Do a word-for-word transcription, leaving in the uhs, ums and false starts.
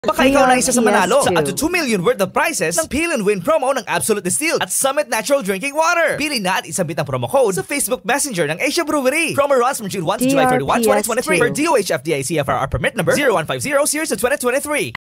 Baka ikaw na isa sa manalo sa up to two million worth of prizes ng Peel and Win promo ng Absolute Distilled at Summit Natural Drinking Water. Pili na at isabit ang promo code sa Facebook Messenger ng Asia Brewery. Promo runs from June first to July thirty-first, twenty twenty-three. Per D O H F D I C F R R permit number zero one five zero series of twenty twenty-three.